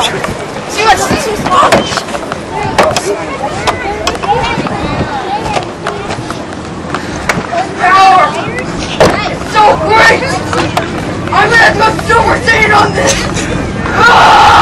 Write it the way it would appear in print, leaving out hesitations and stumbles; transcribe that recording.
See what's this is power! It's so great! I'm gonna go Super Saiyan on this!